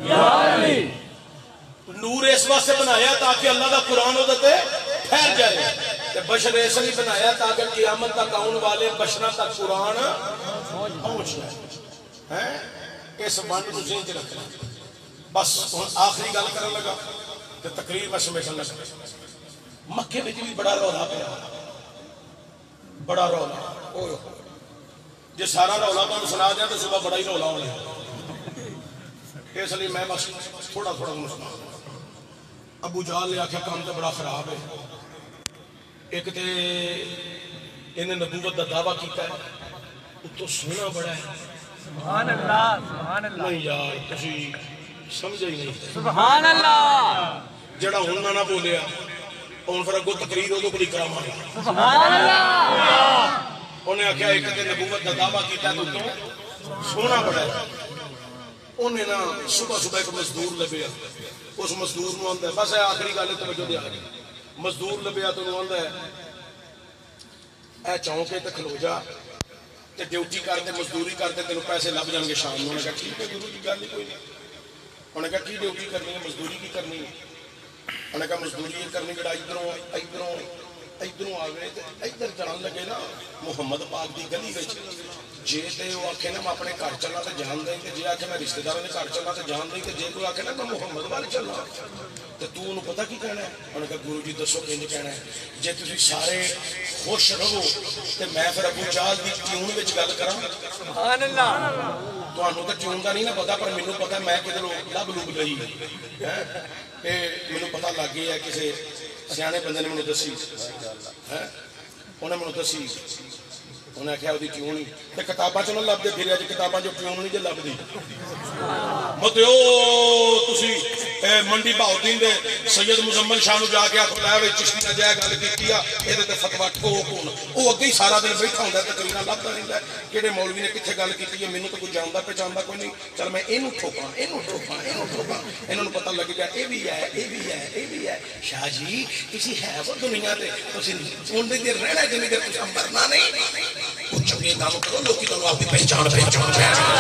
نور اس واسطے بنایا تاکہ اللہ دا قرآن ادھر تے ٹھہر جائے تے بشر اس لیے بنایا تاکہ قیامت تک آن والے بشراں تک قرآن پہنچ جائے اس ونڈ نوں ذہن چ رکھنا بس ہن آخری گل کرن لگا تے تقریر میں سمیٹن لگا مکے وچ بھی بڑا رولا پیا بڑا رولا اوئے جی سارا رولا تمہیں سنا دیا تو صبح بڑا ہی رولا ہونا اس لیے میں بس تھوڑا تھوڑا تمہیں سنا ابو جہل نے آخیا کام تو بڑا خراب ہے ایک تے انہیں نبوت کا دعویٰ کیتا ہے اتو سونا بڑا ہے سبحان اللہ سبحان اللہ نہیں یار تسی سمجھے ہی نہیں سبحان اللہ جڑا ہوں نہ بولیا اور پھر اگو تقریر ہو تو بڑی کرام آ گیا سبحان اللہ انہیں آخیا ایک تے نبوت کا دعویٰ کیتا ہے تو سونا بڑا ہے انہیں نا صبح صبح ایک مزدور لبیا اس مزدور نو آندا ہے بس ہے آخری گل توجہ دے آ گئی مزدور لبیا تو نو آندا ہے اے چونکے تے کھلو جا تے ڈیوٹی کرتے مزدوری کرتے تینوں پیسے لب جان گے شام نو انہیں کہا ٹھیک ہے گرو کی گل نہیں کوئی نہیں انہیں کہا کی ڈیوٹی کرنی ہے مزدوری کی کرنی ہے انہیں کہا مزدوری یہ کرنی جڑا ادھروں ادھروں ادھروں آ گئے تے ادھر جان لگے نا محمد پاک دی گلی وچ جے تے وہ آکھے نا میں اپنے گھر چلا تے جان دیں تے جے آکھے میں رشتہ داراں دے گھر چلا تے جان دیں تے جے کوئی آکھے نا میں محمد وال چلا تے تو انہوں پتہ کی کہنا ہے انہوں نے کہا گرو جی دسو کنج کہنا ہے جے تسی سارے خوش رہو تے میں پھر ابو جہل دی ٹیون وچ گل کراں سبحان اللہ تانوں تے ٹیون دا نہیں نا پتہ پر مینوں پتہ میں کدھروں لب لب گئی ہے اے مینوں پتہ لگ گیا ہے کسے سیانے بندے نے مینوں دسی ہے انہیں مینوں دسی انہیں آخیا وہ ٹیون ہی تے کتاباں چ نہ لبدے پھر اج کتاباں جو ٹیون نہیں جے لبدی متیو تسی منڈی بہاؤدین دے سید مزمل شاہ نو جا کے آخو لے وے چشتی نے جے گل کیتی آ ایدے تے فتوا ٹھوک ہون او اگے ہی سارا دن بیٹھا ہوندا تے تقریراں لبدا رہندا ہے کیڑے مولوی نے کتھے گل کیتی ہے مینوں تے کوئی جاندا پہچاندا کوئی نہیں چل میں اینوں ٹھوکاں اینوں ٹھوکاں اینوں ٹھوکاں انہاں نوں پتہ لگ گیا اے وی ہے اے وی ہے اے وی ہے شاہ جی تسی ہے وہ دنیا تے تسی اون دے رہنا جنی دیر تسی مرنا نہیں چنگے کام کرو لوکی تانوں اپنی پہچان پہچان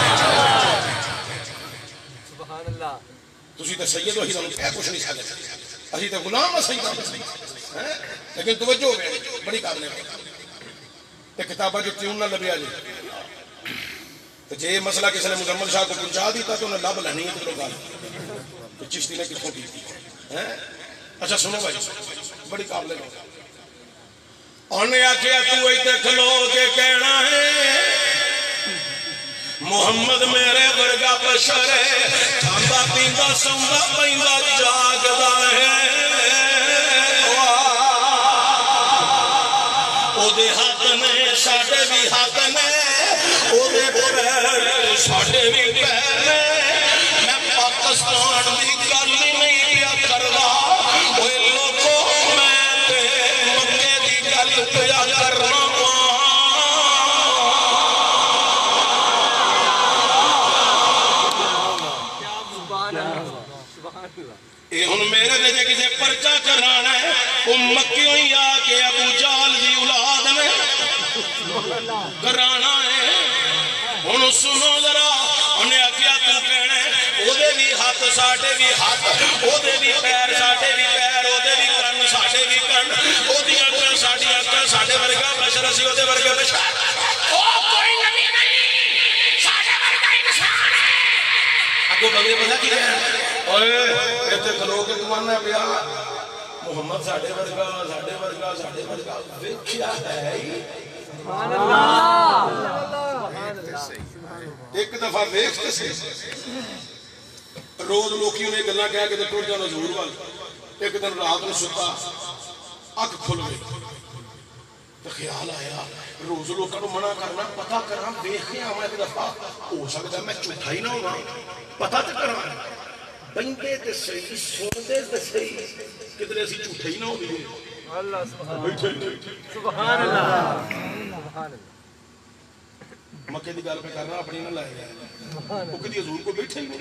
سبحان اللہ تسی تے سید وہی تانوں کہہ کچھ نہیں سکدے اسی تے غلام ہاں سیداں ہیں لیکن توجہ ہوے بڑی قابل ہے تے کتاباں جو ٹیون نہ لبیا جی تے جے مسئلہ کسی نے مزمل شاہ کو پہنچا دیتا تو انہیں لب لینی ہے تو گل تو چشتی نے کتوں کی ہیں اچھا سنو بھائی بڑی قابل ہے انہیں آکھیا تو ایتے کھلو کے کہنا ہے محمد میرے ورگا بشر ہے کھاندا پیندا سوندا پیندا جاگدا ہے او دے ہاتھ نے ساڈے بھی ہاتھ نے او دے پیر ساڈے بھی پیر نے میں پاکستان دی گل نہیں پیا کردا اوے لوگوں میں تے مکے دی گل پیا کرنا اے ہن میرے دے کسے پرچہ کرانا ہے او مکیوں ہی آ کے ابو جہل دی اولاد نے کرانا ہے ہن سنو ذرا انہیں آکھیا تو کہنا ہے او دے بھی ہاتھ ساڈے بھی ہاتھ او دے بھی پیر ساڈے بھی پیر او دے بھی کن ساڈے بھی کن او دی اکل ساڈی اکل ساڈے ورگا بشر اسی او دے ورگا بشر او کوئی نبی نہیں ساڈے ورگا انسان ہے اگو بغیر پتہ کی ہے اوئے ایتھے کھلو کے کمانا پیا محمد ساڈے ورگا ساڈے ورگا ساڈے ورگا ویکھیا ہے سبحان اللہ ایک دفعہ ویکھ تے سی روز لوکیوں نے گلاں کہہ کے تے ٹر جانا حضور وال ایک دن رات نوں ستا اکھ کھل گئی تے خیال آیا روز لوکاں نوں منع کرنا پتہ کراں ویکھ کے آواں ایک دفعہ ہو سکدا میں جھوٹا ہی نہ ہوواں پتہ تے کراں بندے تے صحیح سوندے تے صحیح کدھر اسی جھوٹے ہی نہ ہوندے اللہ سبحان سبحان اللہ سبحان اللہ مکے دی گل پہ کرنا اپنی نہ لائے گا وہ کدی حضور کو بیٹھے ہی نہیں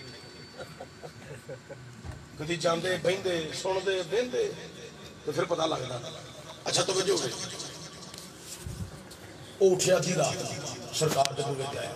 کدی جاندے بہندے سندے بہندے تو پھر پتہ لگدا اچھا توجہ ہو گئی وہ اٹھیا تھی رات سرکار جدوں وچ آیا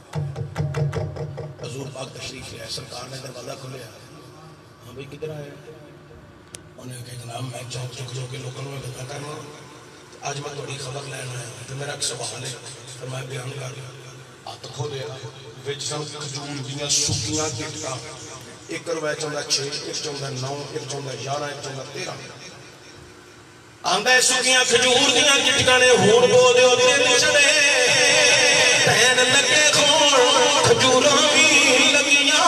حضور پاک تشریف لے آئے سرکار نے دروازہ کھولیا ہاں بھئی کدھر آئے انہیں کہا جناب میں چوک چک جو کے لوگوں میں گلا کرنا آج میں تھوڑی خبر لینا ہے تو میرا ایک سوال ہے تو میں بیان کر ہاتھ کھولیا وچ سن کھجور دیاں سکیاں گٹکاں ایک روپے چوندا چھ ایک چوندا نو ایک چوندا گیارہ ایک چوندا تیرہ آندا سکیاں کھجور دیاں گٹکاں نے ہون بول دیو دل چڑے پین لگے کھون کھجوراں وی لگیاں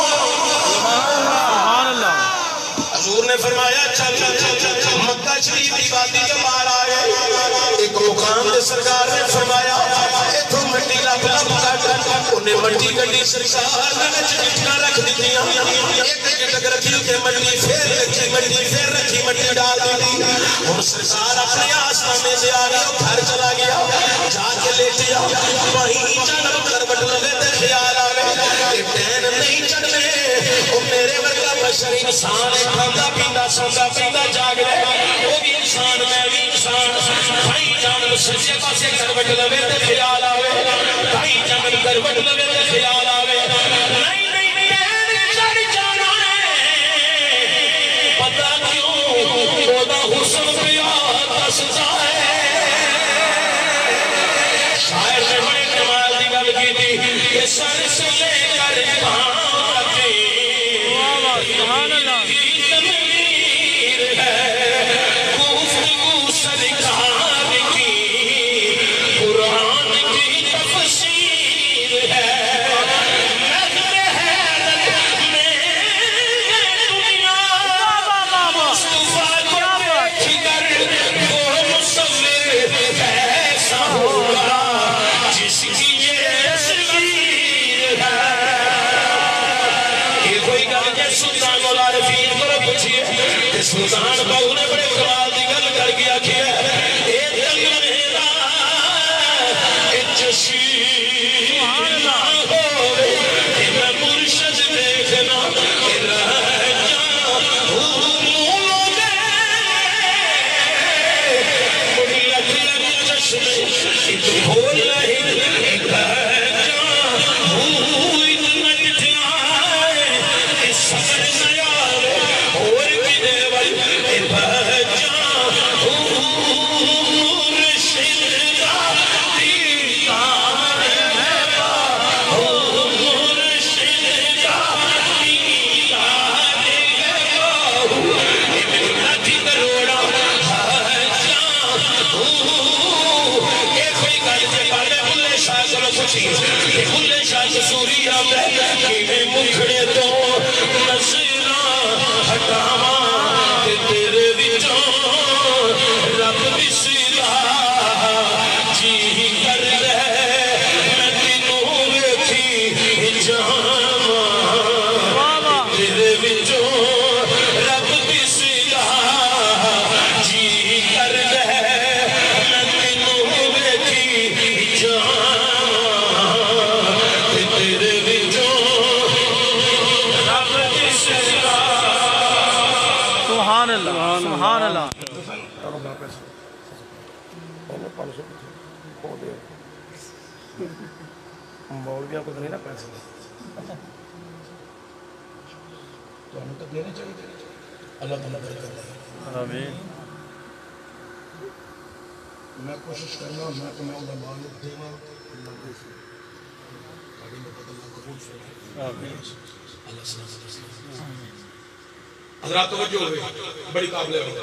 سبحان اللہ حضور نے فرمایا چل مکہ شریف دی وادی کے پار آئے ایک مقام دے سرکار نے فرمایا ایتھوں مٹی لب لب کٹ انہیں مٹی کڈی سرکار نے چٹکا رکھ دتیاں ایک گٹک رکھی تے مٹی پھر رکھی مٹی پھر رکھی مٹی ڈال دی ہن سرکار اپنے آسمانے سے آ گیا گھر چلا گیا جا کے لیٹیا وہیں جنم کروٹ لگے تے خیال آوے کہ ٹین نہیں چڑھنے او میرے ورگا بشر انسان کھاندا پیندا سوندا پیندا جاگ رہے وہ بھی انسان میں بھی انسان بھائی جان سچے پاسے کروٹ لگے تے خیال آوے بھائی جان کروٹ لگے تے خیال آوے نہیں نہیں ٹین چڑھ جانا ہے پتہ کیوں اودا حسن پیا دسدا ہے شاعر نے بڑے کمال دی گل کیتی کہ سر سے لے کر پاں سبحان اللہ تمیر ہے گفتگو سرکار کی قرآن کی تفسیر ہے نظر حیرت میں دنیا مصطفیٰ کو دیکھ کر وہ مصور ایسا ہوگا جس کی یہ تصویر ہے سلطان مولا رفیق کو پوچھئے کہ سلطان بہو نے بڑے کمال دی گل کر گیا کہ اے دل میرا اے جشین نہ ہوئے کہ میں مرشد دیکھنا کہ رہ جاؤں لوگے مڑی لکھ لکھ چشمے کہ تو بھول رہی ایک رہ جاؤں اتنا جتنا سمجھ نہ آوے اور بھی دے بھائی اے بہجان کھلے شاہ سوریا میں کہ مکھڑے تو نظرہ ہٹاواں تے تیرے وچوں رب بسلا جی کر رہے میں تینوں ویکھی جاواں تیرے وچوں رب بسلا جی کر رہے میں تینوں ویکھی جاواں تیرے وچوں رب بسلا سبحان اللہ سبحان اللہ مولویوں کو تو نہیں نا پیسے تو ہمیں تو دینے چاہیے اللہ تعالیٰ برکت دے آمین میں کوشش کرنا میں تو میں علماء کو دوں گا اللہ کو تاکہ میں پتہ اللہ قبول فرمائے آمین اللہ سلام حضرات توجہ ہوئے بڑی قابل ہے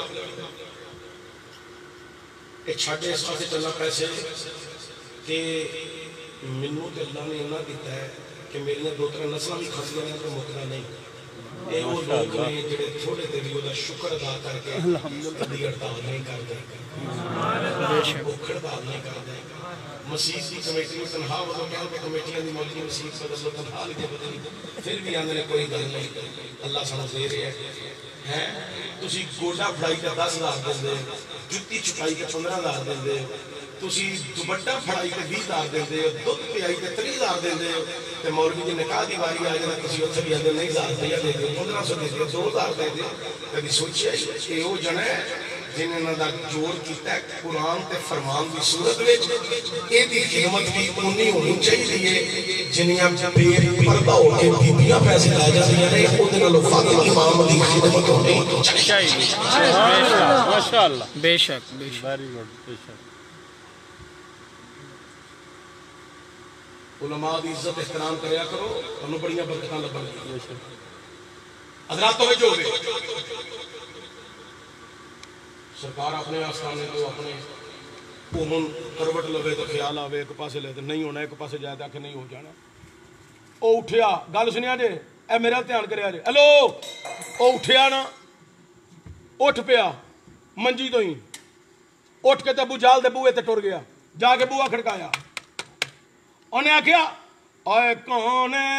ایک چھاٹے اس واسطے چلنا پیسے کہ منو تے اللہ نے انہاں دیتا ہے کہ میری نے دو ترہ نسلہ بھی کھسیاں ہیں تو مکنا نہیں اے وہ لوگ نے جڑے تھوڑے تے بھی وہ شکر ادا کر کے کبھی ہڑتال نہیں کر دے بھوک ہڑتال نہیں کر دے مسیح کی کمیٹی میں تنہا وہ تو کہاں پہ کمیٹیاں دی موجودی مسیح بدل لو تنہا لیتے بدلی پھر بھی آنے نے کوئی گل نہیں اللہ سمجھ دے رہے ہیں تسی گوڑا پھڑائی کا دس ہزار دیں دے جتی چکائی کے پندرہ ہزار دیں دے تسی دوپٹہ پھڑائی کے بیس ہزار دیں دے دودھ پیائی کے تری ہزار دیں دے تے مولوی دی نکاح دی واری آ جانا تسی اتھے بھی آدھے نہیں ہزار دیا دے دے پندرہ سو دے دے دو ہزار دے دے کبھی سوچیا کہ وہ جنا ہے جنہیں نہ دا جوڑ کیتا ہے قرآن تے فرمان دی صورت وچ اے دی خدمت بھی اونی ہونی چاہیے جنیاں بے پردہ ہو کے بیبیاں پیسے لے جاندیاں نے او دے نالوں فاضل امام دی خدمت ہونی چاہیے ماشاءاللہ بے شک بے شک ویری گڈ بے شک علماء دی عزت احترام کریا کرو انہوں بڑیاں برکتاں لبن گی حضرات توجہ ہوئے سرکار اپنے آستانے تو اپنے اومن کروٹ لوے تو خیال آوے ایک پاسے لے تو نہیں ہونا ایک پاسے جائے تاکہ نہیں ہو جانا او اٹھیا گل سنیا جے اے میرا دھیان کریا جے ہلو او اٹھیا نا اٹھ پیا منجی تو ہی اٹھ کے تے ابو جال دے بوئے تے ٹر گیا جا کے بوئا کھڑکایا انہیں آکھیا اے کون ہے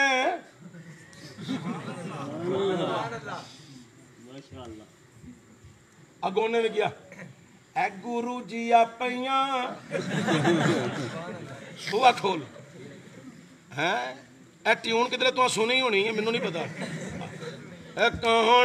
اگوں نے بھی کیا اے گورو جی آپیاں بوا کھول اے ٹیون کدھرے تو سنی ہونی ہے منو نہیں پتا اے کون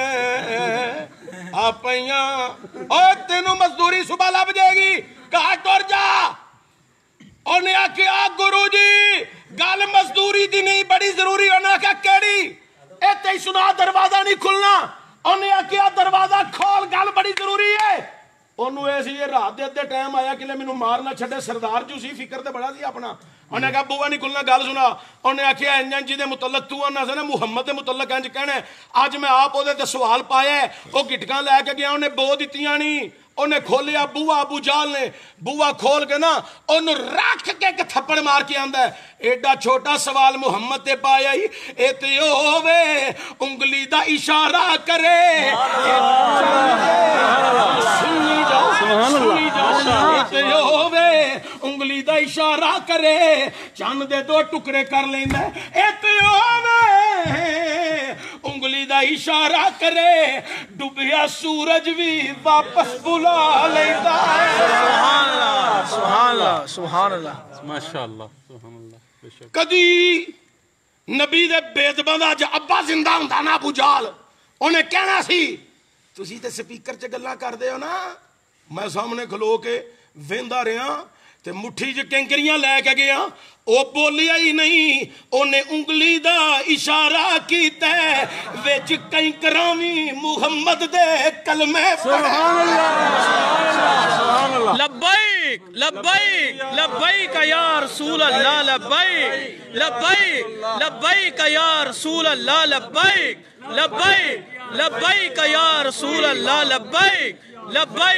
آپیاں او تینوں مزدوری صبح لب جائے گی کہا ٹر جا انہیں آکھیا گورو جی گل مزدوری دی نہیں بڑی ضروری انہیں آکھیا کیڑی اے تے سنا دروازہ نہیں کھلنا انہیں آکھیا دروازہ کھول گل بڑی ضروری ہے انہوں ایسی یہ رات دے دے ٹائم آیا کہ لے منو مارنا چھڑے سردار جو سی فکر دے بڑا سی اپنا انہیں کہا بوا نہیں کھلنا گل سنا انہیں آکھیا انجن جی دے متعلق تو انہا سے نا محمد دے متعلق انج کہنا ہے آج میں آپ دے دے سوال پایا ہے وہ گٹکاں لے کے گیا انہیں بو دیتیاں نہیں انہیں کھولیا بوا ابو جال نے بوا کھول کے نا انہوں رکھ کے ایک تھپڑ مار کے آندہ ہے ایڈا چھوٹا سوال محمد دے پایا ہی ایتے ہووے انگلی دا اشارہ کرے سنی جاؤ سنی جاؤ ایتے ہووے انگلی دا اشارہ کرے چاند دے دو ٹکڑے کر لیندہ ہے ایتے ہووے انگلی دا اشارہ کرے ڈوبیا سورج بھی واپس بلا لیندہ ہے سبحان اللہ سبحان اللہ سبحان اللہ ماشاءاللہ سبحان اللہ کدی نبی دے بیت بندہ جا ابا زندہ ہوندہ نا ابو جال انہیں کہنا سی تسی تے سپیکر چے گلاں کر دے ہو نا میں سامنے کھلو کے ویندہ رہا تے مٹھی جو کنکریاں لے کے گیا او بولیا ہی نہیں انہیں انگلی دا اشارہ کیتا ہے ویچ کئی کرامی محمد دے کلمہ سبحان اللہ سبحان اللہ لبیک لبیک لبیک یا رسول اللہ لبیک لبیک لبیک یا رسول اللہ لبیک لبیک لبیک یا رسول اللہ لبیک لبیک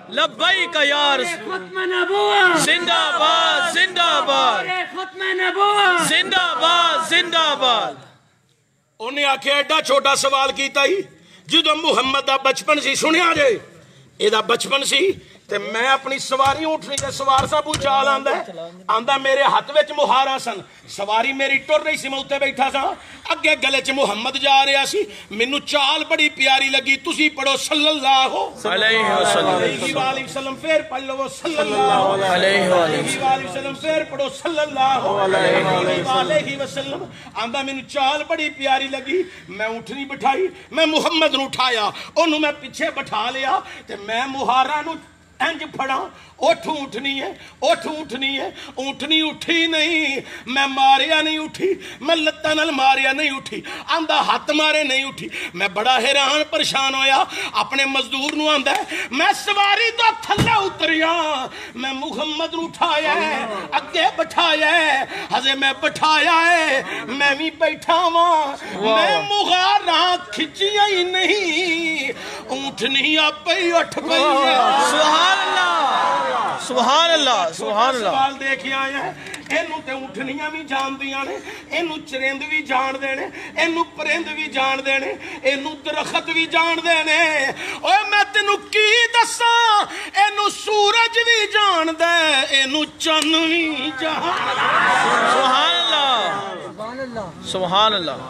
لبیک یا رسول ختم نبوت زندہ باد زندہ باد ختم نبوت زندہ باد زندہ باد انہیں آکھے ایڈا چھوٹا سوال کیتا ہی جدو محمد دا بچپن سی سنیا جے اے دا بچپن سی تے میں اپنی سواری اٹھنی تے سوار صاحب چال آندا ہے آندا میرے ہاتھ وچ مہارا سن سواری میری ٹر رہی سی میں اوتے بیٹھا سا اگے گلے چ محمد جا رہا سی مینوں چال بڑی پیاری لگی تسی پڑھو صلی اللہ علیہ وسلم علیہ وآلہ وسلم پھر پڑھ لو صلی اللہ علیہ وآلہ وسلم پھر پڑھو صلی اللہ علیہ وسلم آندا مینوں چال بڑی پیاری لگی میں اٹھنی بٹھائی میں محمد نو اٹھایا اونوں میں پیچھے بٹھا لیا تے میں مہارا نو انج پھڑا اٹھ اٹھنی ہے اٹھ اٹھنی ہے اٹھنی اٹھی نہیں میں ماریا نہیں اٹھی میں لتاں نال ماریا نہیں اٹھی آندا ہاتھ مارے نہیں اٹھی میں بڑا حیران پریشان ہویا اپنے مزدور نو آندا ہے میں سواری تو تھلے اتریا میں محمد نو اٹھایا ہے اگے بٹھایا ہے ہزے میں بٹھایا ہے میں بھی بیٹھا ہاں میں مغاراں کھچیاں ہی نہیں اونٹنی آپ ہی اٹھ پئی سبحان اللہ سبحان اللہ سبحان اللہ سوال دیکھ آئے ہیں اینو تے اٹھنیاں بھی جان دیاں نے اینو چرند بھی جان دینے اینو پرند بھی جان دینے اینو درخت بھی جان دینے اوے میں تینو کی دساں اینو سورج بھی جان دے اینو چن بھی جان سبحان اللہ سبحان اللہ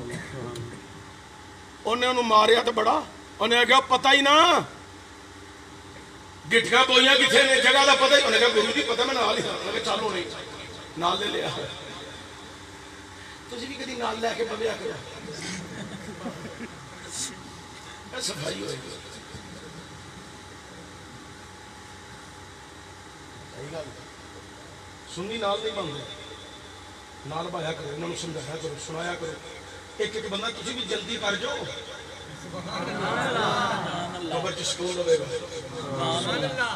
انہیں انہوں ماریا تو بڑا انہیں کہا پتہ ہی نہ گٹھیاں بوئیاں کتھے نے جگہ دا پتہ ہی انہیں کہا گرو جی پتہ میں نال ہی انہیں کہا چالو نہیں نال لے لیا تجھے بھی کدی نال لے کے بلیا کرا اے صفائی ہوئے سنی نال نہیں بندے نال بایا کرو انہوں نے سمجھایا کرو سنایا کرو ایک ایک بندہ تجھے بھی جلدی کر جو قبر چ سکون ہوے گا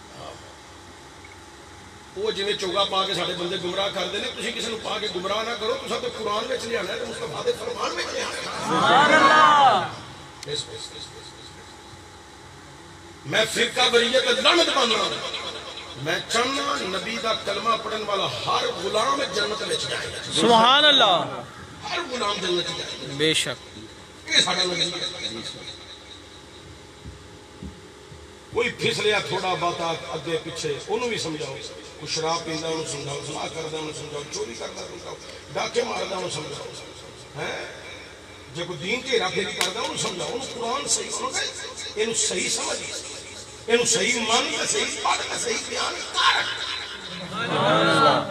وہ جویں چوگا پا کے ساڈے بندے گمراہ کردے نے تسی کسی نو پا کے گمراہ نہ کرو تساں تے قرآن وچ لے آنا ہے تے مصطفیٰ دے فرمان وچ لے آنا ہے سبحان اللہ میں فرقہ بریت لعنت پانا میں چاہنا نبی دا کلمہ پڑھن والا ہر غلام جنت وچ جائے سبحان اللہ ہر غلام جنت جائے بے شک یہ ساڈا نبی کوئی پھسلیا تھوڑا باتا اگے پیچھے انہوں بھی سمجھاؤ کوئی شراب پیندا انہوں سمجھاؤ زنا کردا انہوں سمجھاؤ چوری کردا سمجھاؤ ڈاکے ماردا انہوں سمجھاؤ ہیں جے کوئی دین کے راکھے نہیں کردا انہوں سمجھاؤ انہوں قرآن صحیح انہوں کہے انہوں صحیح سمجھ انہوں صحیح مان تے صحیح پڑھ تے صحیح بیان کر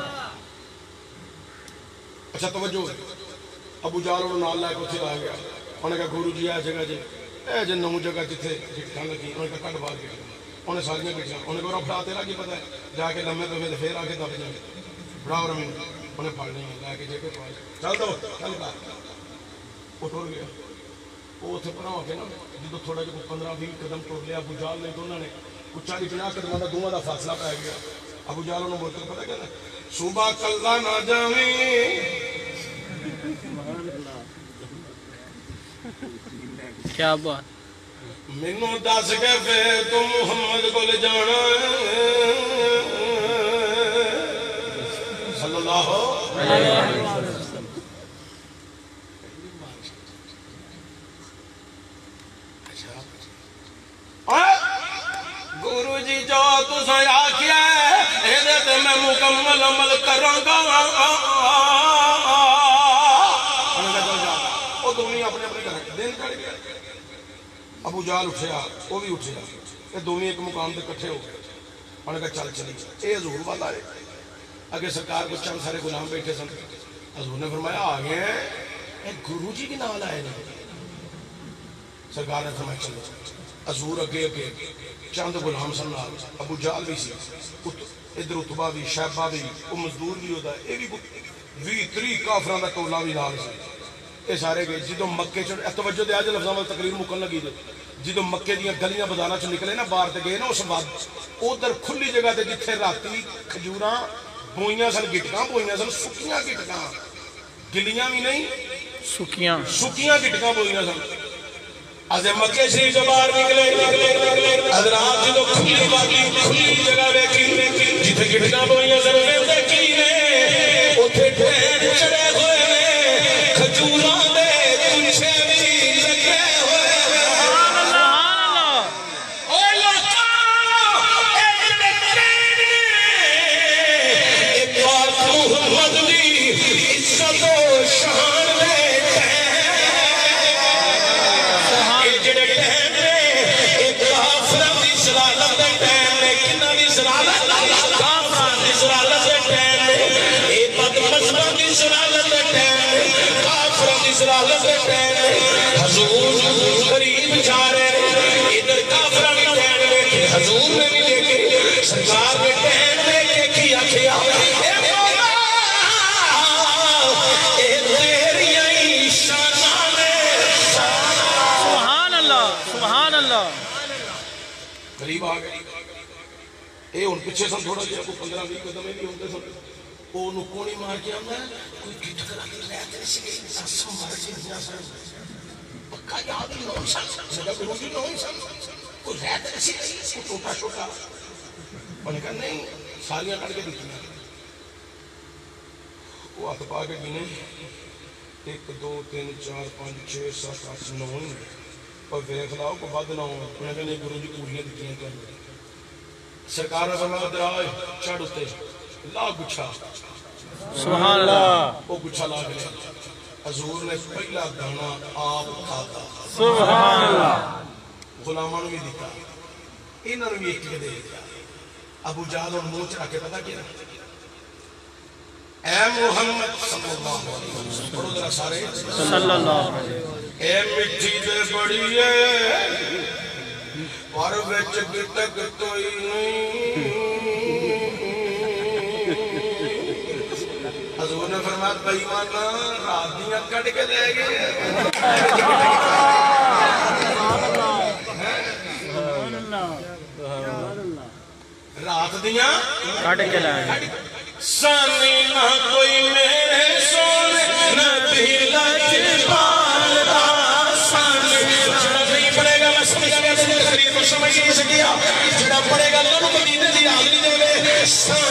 اچھا توجہ ابو جال انہوں نال لے کے اتھے آ گیا انہوں نے کہا گورو جی آ جگہ جی اے جن نو جگہ جتھے گٹھیاں لگی انہوں نے کہا کٹ باہر گیا انہیں ساریاں گٹھیاں انہیں کہا بڑا تیرا کی پتہ ہے جا کے لمے پہ پھر آ کے دب جائیں بڑا اور امین انہیں پھاڑ نہیں لے کے جے کے پاس چل دو چل کر وہ ٹر گیا وہ اتنے پڑا ہو کے نا جدو تھوڑا جو پندرہ بیس قدم ٹر لیا ابو جال نے تو انہوں نے کچھ چالی پناہ قدموں کا دونوں کا فاصلہ پہ گیا ابو جال انہوں بولتے پتہ کہنا صبح کلہ نہ جاویں کیا بات مینوں دس کے پھر تو محمد کو لے جانا صلی اللہ علیہ وسلم گورو جی جو تساں آکھیا ہے اے تے میں مکمل عمل کراں گا وہ دونوں اپنے اپنے گھر دن کر گیا ابو جال اٹھیا وہ بھی اٹھیا یہ دونوں ایک مقام پہ کٹھے ہو گئے انہوں نے کہا چل چلی اے حضور والا ہے اگے سرکار کو چند سارے غلام بیٹھے سن حضور نے فرمایا آ گئے ہیں اے گرو جی کے نال آئے نا سرکار نے فرمایا چلو حضور اگے اگے چند غلام سن نال ابو جال بھی سی ادھر اتبا بھی شیبہ بھی وہ مزدور بھی ہوتا ہے یہ بھی بھی تری کافران دا ٹولا بھی نال سی یہ سارے گئے جدو مکے چ توجہ دے آج لفظاں وال تقریر مکن لگی دے جدو مکے دیاں گلیاں بازاراں چ نکلے نا باہر تے گئے نا اس بعد ادھر کھلی جگہ تے جتھے راتی کھجوراں بوئیاں سن گٹکاں بوئیاں سن سکیاں گٹکاں گلیاں بھی نہیں سکیاں سکیاں گٹکاں بوئیاں سن از مکے شریف سے باہر نکلے حضرات جدو کھلی باقی کھلی جگہ دیکھی جتھے گھٹنا بوئیاں ضروریں دیکھی نے اتھے ڈھیر چڑے ہوئے نے کھجوراں دے کچھے بھی لگے ہوئے نے اے لوکاں اے جڑے ٹرین نے اے پاک محمد دی عزت و شان دے حضور غریب چارے ادھر کافرہ بھی ٹین لے کے حضور نے بھی لے کے سرکار میں ٹین لے کے کیا کیا اے مولا اے تیری شانہ میں سبحان اللہ سبحان اللہ غریب آگئے اے ان پچھے سن تھوڑا جائے کو پندرہ بھی قدم میں بھی ہوتے سن وہ نکونی مار کے آمد ہے کوئی کٹ کر آگے رہتے ہیں سے ساسم مار کے دیا سن پکا یاد ہی نوئی سن سجا بروگی نوئی سن کوئی رہتے ہیں سے کوئی ٹوٹا شوٹا انہوں نے کہا نہیں سالیاں کر کے دیکھنا وہ آت پا کے گنے ایک دو تین چار پانچ چھ سات آٹھ نوئی اور ویخ لاؤ کو بد نہ ہوں انہوں نے کہا نہیں گروہ جی پوریاں دیکھیں کیا سرکار نے فرمایا درائے چڑھ اتے لا گچھا سبحان اللہ وہ گچھا لا گلے حضور نے پہلا دانا آپ کھاتا سبحان اللہ غلامانو بھی دکھا انہوں نے بھی ایک دے دیا ابو جہل اور منہ چڑھا کے پتا کیا اے محمد صلی اللہ علیہ وسلم پڑھو ذرا سارے صلی اللہ علیہ وسلم اے مٹھی دے بڑی ہے اور وچ گٹک توئی نہیں حضور نے فرمایا بےایمانا رات دیاں کٹ کے لے گئے رات دیاں کٹ کے لائیں سانی نہ کوئی میرے سونے نہ دھیلا جبالدہ سانی جڑا نہیں پڑے گا میں سمجھ گیا میں خرید کو سمجھ نہیں سکیا جڑا پڑے گا لنو مدینے دی آدمی دے لے